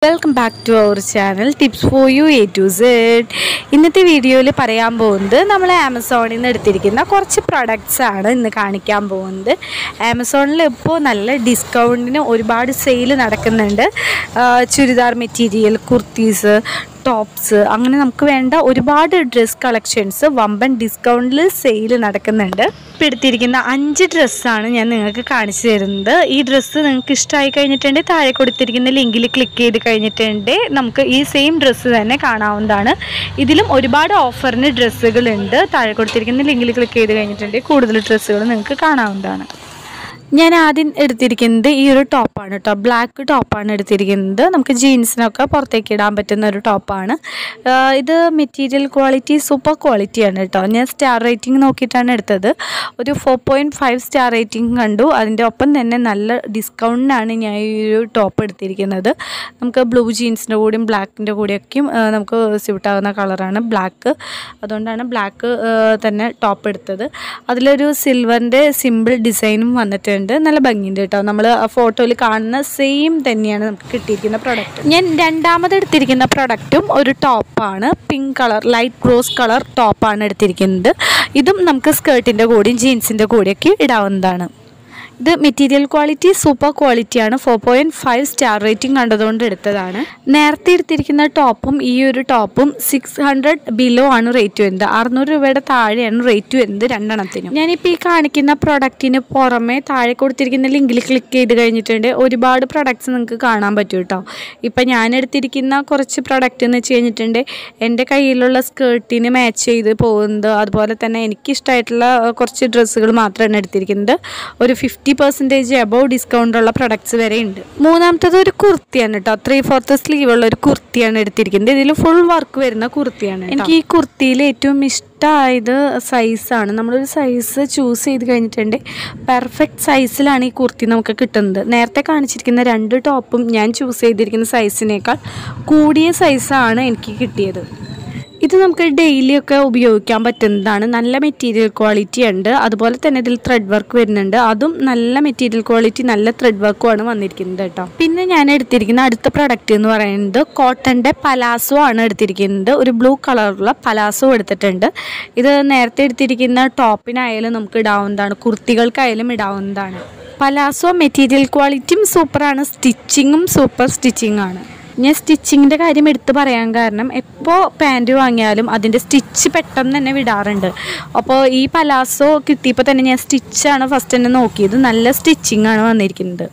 Welcome back to our channel Tips for You A to Z. ഇന്നത്തെ വീഡിയോയിൽ പറയാൻ പോകുന്നത് നമ്മൾ ആമസോണിൽ നിന്ന് എടുത്തിരിക്കുന്ന കുറച്ച് പ്രൊഡക്ട്സ് ആണ് ഇന്ന് കാണിക്കാൻ പോകുന്നത്. ആമസോണിൽ ഇപ്പോൾ നല്ല ഡിസ്കൗണ്ടിന് ഒരുപാട് സെയിൽ നടക്കുന്നുണ്ട്. ചുരിദാർ മെറ്റീരിയൽ, കുർത്തീസ്, ടോപ്സ്, അങ്ങനെ നമുക്ക് വേണ്ട ഒരുപാട് ഡ്രസ് കളക്ഷൻസ് വമ്പൻ ഡിസ്കൗണ്ടിൽ സെയിൽ നടക്കുന്നുണ്ട്. ഇപ്പോൾ എടുത്തിരിക്കുന്ന 5 ഡ്രസ്സാണ് ഞാൻ നിങ്ങൾക്ക് കാണിച്ചു തരുന്നത്. ഈ ഡ്രസ്സ് നിങ്ങൾക്ക് ഇഷ്ടമായി കഴിഞ്ഞിട്ടുണ്ടെങ്കിൽ താഴെ കൊടുത്തിരിക്കുന്ന ലിങ്കിൽ ക്ലിക്ക് ചെയ്ത് കഴിഞ്ഞിട്ടുണ്ടെങ്കിൽ നമുക്ക് ഈ സെയിം ഡ്രസ്സ് തന്നെ കാണാവുന്നതാണ്. ഇതിലും ഒരുപാട് ഓഫറിന് ഡ്രസ്സുകളുണ്ട്. താഴെ കൊടുത്തിരിക്കുന്ന ലിങ്കിൽ ക്ലിക്ക് ചെയ്ത് കഴിഞ്ഞിട്ടുണ്ടെങ്കിൽ കൂടുതൽ ഡ്രസ്സുകൾ നിങ്ങൾക്ക് കാണാവുന്നതാണ്. ഞാൻ ആദ്യം എടുത്തിരിക്കുന്നത് ഈ ഒരു ടോപ്പാണ് കേട്ടോ. ബ്ലാക്ക് ടോപ്പാണ് എടുത്തിരിക്കുന്നത്. നമുക്ക് ജീൻസിനൊക്കെ പുറത്തേക്ക് ഇടാൻ പറ്റുന്ന ഒരു ടോപ്പാണ്. ഇത് മെറ്റീരിയൽ ക്വാളിറ്റി സൂപ്പർ ക്വാളിറ്റിയാണ് കേട്ടോ. ഞാൻ സ്റ്റാർ റേറ്റിംഗ് നോക്കിയിട്ടാണ് എടുത്തത്. ഒരു 4.5 സ്റ്റാർ റേറ്റിംഗ് കണ്ടു. അതിൻ്റെ ഒപ്പം തന്നെ നല്ല ഡിസ്കൗണ്ടിനാണ് ഞാൻ ഈ ഒരു ടോപ്പ് എടുത്തിരിക്കുന്നത്. നമുക്ക് ബ്ലൂ ജീൻസിൻ്റെ കൂടെയും ബ്ലാക്കിൻ്റെ കൂടെയൊക്കെയും നമുക്ക് സ്യൂട്ടാകുന്ന കളറാണ് ബ്ലാക്ക്. അതുകൊണ്ടാണ് ബ്ലാക്ക് തന്നെ ടോപ്പ് എടുത്തത്. അതിലൊരു സിൽവറിൻ്റെ സിമ്പിൾ ഡിസൈനും വന്നിട്ടുണ്ട്. നല്ല ഭംഗിയുണ്ട് കേട്ടോ. നമ്മൾ ഫോട്ടോയിൽ കാണുന്ന സെയിം തന്നെയാണ് നമുക്ക് കിട്ടിയിരിക്കുന്ന പ്രൊഡക്റ്റ്. ഞാൻ രണ്ടാമത് എടുത്തിരിക്കുന്ന പ്രൊഡക്റ്റും ഒരു ടോപ്പാണ്. Pink colour, light rose colour ടോപ്പാണ് എടുത്തിരിക്കുന്നത്. ഇതും നമുക്ക് സ്കേർട്ടിൻ്റെ കൂടെയും ജീൻസിൻ്റെ കൂടെയൊക്കെ ഇടാവുന്നതാണ്. ഇത് മെറ്റീരിയൽ ക്വാളിറ്റി സൂപ്പർ ക്വാളിറ്റിയാണ്. 4.5 സ്റ്റാർ റേറ്റിംഗ് കണ്ടതുകൊണ്ട് എടുത്തതാണ്. നേരത്തെ എടുത്തിരിക്കുന്ന ടോപ്പും ഈ ഒരു ടോപ്പും 600 ബിലോ ആണ് റേറ്റ് വരുന്നത്. 600 രൂപയുടെ താഴെയാണ് റേറ്റ് വരുന്നത് രണ്ടെണ്ണത്തിനും. ഞാനിപ്പോൾ ഈ കാണിക്കുന്ന പ്രൊഡക്റ്റിന് പുറമെ താഴെ കൊടുത്തിരിക്കുന്ന ലിങ്കിൽ ക്ലിക്ക് ചെയ്ത് കഴിഞ്ഞിട്ടുണ്ട് ഒരുപാട് പ്രൊഡക്ട്സ് നിങ്ങൾക്ക് കാണാൻ പറ്റും കേട്ടോ. ഇപ്പം ഞാൻ എടുത്തിരിക്കുന്ന കുറച്ച് പ്രൊഡക്റ്റ് എന്ന് വെച്ച് കഴിഞ്ഞിട്ടുണ്ട് എൻ്റെ കയ്യിലുള്ള സ്കേർട്ടിന് മാച്ച് ചെയ്ത് പോകുന്നത്. അതുപോലെ തന്നെ എനിക്കിഷ്ടമായിട്ടുള്ള കുറച്ച് ഡ്രസ്സുകൾ മാത്രമാണ് എടുത്തിരിക്കുന്നത്. ഒരു 50% അബവ് ഡിസ്കൗണ്ട് ഉള്ള പ്രൊഡക്ട്സ് വരെ ഉണ്ട്. മൂന്നാമത്തത് ഒരു കുർത്തിയാണ് കേട്ടോ. 3/4 സ്ലീവ് ഉള്ള ഒരു കുർത്തിയാണ് എടുത്തിരിക്കുന്നത്. ഇതിൽ ഫുൾ വർക്ക് വരുന്ന കുർത്തിയാണ്. എനിക്ക് ഈ കുർത്തിയിൽ ഏറ്റവും ഇഷ്ടമായത് സൈസാണ്. നമ്മളൊരു സൈസ് ചൂസ് ചെയ്ത് കഴിഞ്ഞിട്ടുണ്ട് പെർഫെക്റ്റ് സൈസിലാണ് ഈ കുർത്തി നമുക്ക് കിട്ടുന്നത്. നേരത്തെ കാണിച്ചിരിക്കുന്ന 2 ടോപ്പും ഞാൻ ചൂസ് ചെയ്തിരിക്കുന്ന സൈസിനേക്കാൾ കൂടിയ സൈസാണ് എനിക്ക് കിട്ടിയത്. ഇത് നമുക്ക് ഡെയിലിയൊക്കെ ഉപയോഗിക്കാൻ പറ്റുന്നതാണ്. നല്ല മെറ്റീരിയൽ ക്വാളിറ്റി ഉണ്ട്. അതുപോലെ തന്നെ ഇതിൽ ത്രെഡ് വർക്ക് വരുന്നുണ്ട്. അതും നല്ല മെറ്റീരിയൽ ക്വാളിറ്റി, നല്ല ത്രെഡ് വർക്കുമാണ് വന്നിരിക്കുന്നത് കേട്ടോ. പിന്നെ ഞാൻ എടുത്തിരിക്കുന്ന അടുത്ത പ്രൊഡക്റ്റ് എന്ന് പറയുന്നത് കോട്ടൻ്റെ പലാസോ ആണ് എടുത്തിരിക്കുന്നത്. ഒരു ബ്ലൂ കളറുള്ള പലാസോ എടുത്തിട്ടുണ്ട്. ഇത് നേരത്തെ എടുത്തിരിക്കുന്ന ടോപ്പിനായാലും നമുക്ക് ഇടാവുന്നതാണ്, കുർത്തികൾക്കായാലും ഇടാവുന്നതാണ്. പലാസോ മെറ്റീരിയൽ ക്വാളിറ്റിയും സൂപ്പറാണ്, സ്റ്റിച്ചിങ്ങും സൂപ്പർ സ്റ്റിച്ചിങ് ആണ്. ഞാൻ സ്റ്റിച്ചിങ്ങിൻ്റെ കാര്യം എടുത്ത് പറയാൻ കാരണം എപ്പോൾ പാൻറ്റ് വാങ്ങിയാലും അതിൻ്റെ സ്റ്റിച്ച് പെട്ടെന്ന് തന്നെ വിടാറുണ്ട്. അപ്പോൾ ഈ പലാസോ കിട്ടിയപ്പോൾ തന്നെ ഞാൻ സ്റ്റിച്ചാണ് ഫസ്റ്റ് തന്നെ നോക്കിയത്. നല്ല സ്റ്റിച്ചിങ് ആണ് വന്നിരിക്കുന്നത്.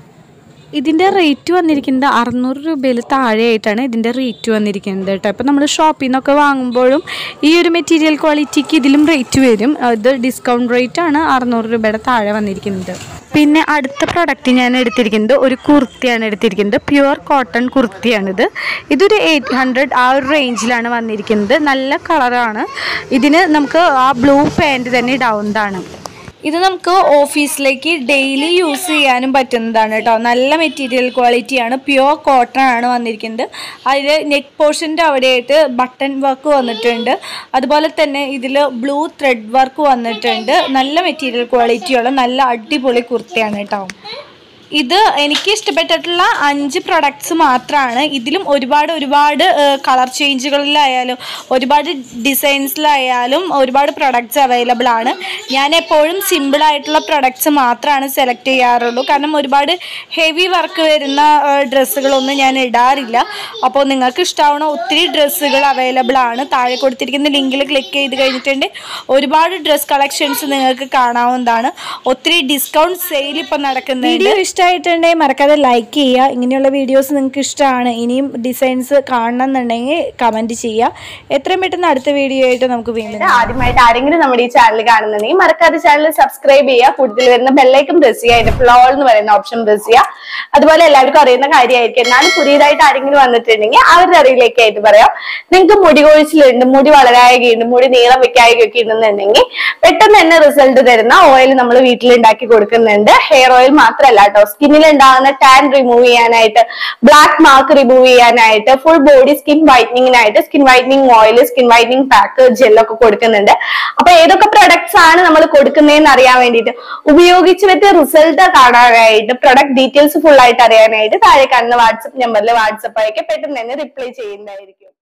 ഇതിൻ്റെ റേറ്റ് വന്നിരിക്കുന്നത് 600 രൂപയിൽ താഴെയായിട്ടാണ് ഇതിൻ്റെ റേറ്റ് വന്നിരിക്കുന്നത് കേട്ടോ. ഇപ്പോൾ നമ്മൾ ഷോപ്പിൽ നിന്നൊക്കെ വാങ്ങുമ്പോഴും ഈ ഒരു മെറ്റീരിയൽ ക്വാളിറ്റിക്ക് ഇതിലും റേറ്റ് വരും. ഇത് ഡിസ്കൗണ്ട് റേറ്റാണ് 600 രൂപയുടെ താഴെ വന്നിരിക്കുന്നത്. പിന്നെ അടുത്ത പ്രൊഡക്റ്റ് ഞാൻ എടുത്തിരിക്കുന്നത് ഒരു കുർത്തിയാണ് എടുത്തിരിക്കുന്നത്. പ്യുവർ കോട്ടൺ കുർത്തിയാണിത്. ഇതൊരു 800 ആ ഒരു റേഞ്ചിലാണ് വന്നിരിക്കുന്നത്. നല്ല കളറാണ്. ഇതിന് നമുക്ക് ആ ബ്ലൂ പാൻറ്റ് തന്നെ ഇടാവുന്നതാണ്. ഇത് നമുക്ക് ഓഫീസിലേക്ക് ഡെയിലി യൂസ് ചെയ്യാനും പറ്റുന്നതാണ് കേട്ടോ. നല്ല മെറ്റീരിയൽ ക്വാളിറ്റിയാണ്. പ്യുവർ കോട്ടൺ ആണ് വന്നിരിക്കുന്നത്. അതിൽ നെക്ക് പോർഷൻ്റെ അവിടെയായിട്ട് ബട്ടൺ വർക്ക് വന്നിട്ടുണ്ട്. അതുപോലെ തന്നെ ഇതിൽ ബ്ലൂ ത്രെഡ് വർക്ക് വന്നിട്ടുണ്ട്. നല്ല മെറ്റീരിയൽ ക്വാളിറ്റിയുള്ള നല്ല അടിപൊളി കുർത്തിയാണ് കേട്ടോ. ഇത് എനിക്ക് ഇഷ്ടപ്പെട്ടിട്ടുള്ള 5 പ്രൊഡക്ട്സ് മാത്രമാണ്. ഇതിലും ഒരുപാട് കളർ ചേഞ്ചുകളിലായാലും ഒരുപാട് ഡിസൈൻസിലായാലും ഒരുപാട് പ്രൊഡക്ട്സ് അവൈലബിൾ ആണ്. ഞാൻ എപ്പോഴും സിമ്പിളായിട്ടുള്ള പ്രൊഡക്ട്സ് മാത്രമാണ് സെലക്ട് ചെയ്യാറുള്ളൂ. കാരണം ഒരുപാട് ഹെവി വർക്ക് വരുന്ന ഡ്രസ്സുകളൊന്നും ഞാൻ ഇടാറില്ല. അപ്പോൾ നിങ്ങൾക്ക് ഇഷ്ടമാവുന്ന ഒത്തിരി ഡ്രസ്സുകൾ അവൈലബിൾ ആണ്. താഴെ കൊടുത്തിരിക്കുന്ന ലിങ്കിൽ ക്ലിക്ക് ചെയ്ത് കഴിഞ്ഞിട്ടുണ്ട് ഒരുപാട് ഡ്രസ് കളക്ഷൻസ് നിങ്ങൾക്ക് കാണാവുന്നതാണ്. ഒത്തിരി ഡിസ്കൗണ്ട് സെയിൽ ഇപ്പം നടക്കുന്നുണ്ട്. ഇഷ്ടമായിട്ടുണ്ടെങ്കിൽ മറക്കാതെ ലൈക്ക് ചെയ്യുക. ഇങ്ങനെയുള്ള വീഡിയോസ് നിങ്ങൾക്ക് ഇഷ്ടമാണ്, ഇനിയും ഡിസൈൻസ് കാണണം എന്നുണ്ടെങ്കിൽ കമൻറ്റ് ചെയ്യുക. എത്രയും പെട്ടെന്ന് അടുത്ത വീഡിയോ ആയിട്ട് നമുക്ക് വീണ്ടും. ആദ്യമായിട്ട് ആരെങ്കിലും നമ്മുടെ ഈ ചാനൽ കാണുന്നുണ്ടെങ്കിൽ മറക്കാതെ ചാനൽ സബ്സ്ക്രൈബ് ചെയ്യുക. കൂടുതൽ വരുന്ന ബെല്ലൈക്കൺ പ്രസ് ചെയ്യുക. അതിന്റെ ഫ്ലോൾ എന്ന് പറയുന്ന ഓപ്ഷൻ പ്രസ് ചെയ്യുക. അതുപോലെ എല്ലാവർക്കും അറിയുന്ന കാര്യമായിരിക്കും. എന്നാലും പുതിയതായിട്ട് ആരെങ്കിലും വന്നിട്ടുണ്ടെങ്കിൽ അവരുടെ അറിവിലേക്കായിട്ട് പറയാം. നിങ്ങൾക്ക് മുടി കൊഴിച്ചിലുണ്ട്, മുടി വളരായകയുണ്ട്, മുടി നീളം വെക്കായകയൊക്കെ ഉണ്ടെന്നുണ്ടെങ്കിൽ പെട്ടെന്ന് തന്നെ റിസൾട്ട് തരുന്ന ഓയിൽ നമ്മൾ വീട്ടിൽ ഉണ്ടാക്കി കൊടുക്കുന്നുണ്ട്. ഹെയർ ഓയിൽ മാത്രമല്ല കേട്ടോ, സ്കിന്നിൽ ഉണ്ടാകുന്ന ടാൻ റിമൂവ് ചെയ്യാനായിട്ട്, ബ്ലാക്ക് മാർക്ക് റിമൂവ് ചെയ്യാനായിട്ട്, ഫുൾ ബോഡി സ്കിൻ വൈറ്റനിങ്ങിനായിട്ട് skin whitening oil, skin whitening pack, ജെല്ലൊക്കെ കൊടുക്കുന്നുണ്ട്. അപ്പൊ ഏതൊക്കെ പ്രൊഡക്ട്സ് ആണ് നമ്മൾ കൊടുക്കുന്നതെന്ന് അറിയാൻ വേണ്ടിയിട്ട്, ഉപയോഗിച്ച് വെച്ച റിസൾട്ട് കാണാനായിട്ട്, പ്രൊഡക്റ്റ് ഡീറ്റെയിൽസ് ഫുൾ ആയിട്ട് അറിയാനായിട്ട് താഴെ കാണുന്ന വാട്സ്ആപ്പ് നമ്പറിൽ വാട്സ്ആപ്പ് അയക്കെ പെട്ടെന്ന് തന്നെ റിപ്ലൈ ചെയ്യുന്നതായിരിക്കും.